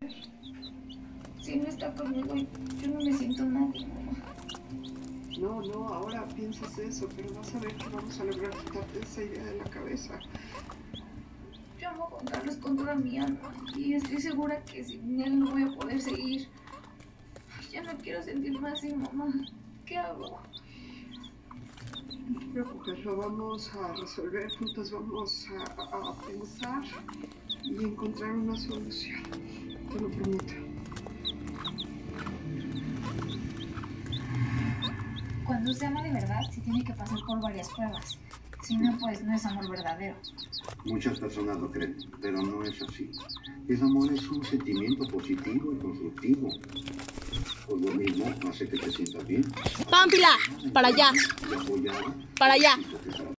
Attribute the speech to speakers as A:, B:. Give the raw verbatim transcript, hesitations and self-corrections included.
A: ver. Si no está conmigo, yo no me siento nadie, mamá.
B: No, no, ahora piensas eso, pero vas a ver que vamos a lograr quitarte esa idea de la cabeza.
A: Yo amo a Juan Carlos con toda mi alma y estoy segura que sin él no voy a poder seguir. Ya no quiero sentirme así, mamá. ¿Qué hago?
B: No te preocupes, lo vamos a resolver juntos, vamos a, a, a pensar y encontrar una solución. Te lo prometo.
A: Cuando se ama de verdad, se tiene que pasar por varias pruebas. Si no, pues no es amor verdadero.
C: Muchas personas lo creen, pero no es así. El amor es un sentimiento positivo y constructivo. Por lo mismo, hace que te sientas bien.
D: ¡Pámpila! Para allá.
C: Y apoyada.
D: Para allá.